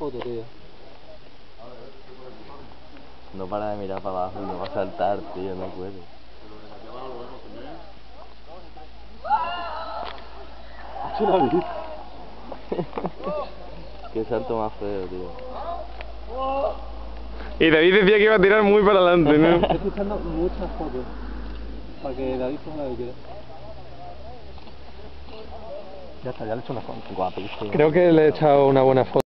foto, tío. No para de mirar para abajo y no va a saltar, tío, no puede. Qué salto más feo, tío. Y David decía que iba a tirar muy para adelante, ¿no? Estoy escuchando muchas fotos para que David ponga la que quiera. Ya está, ya le he hecho una foto. Guapísimo. Creo que le he echado una buena foto.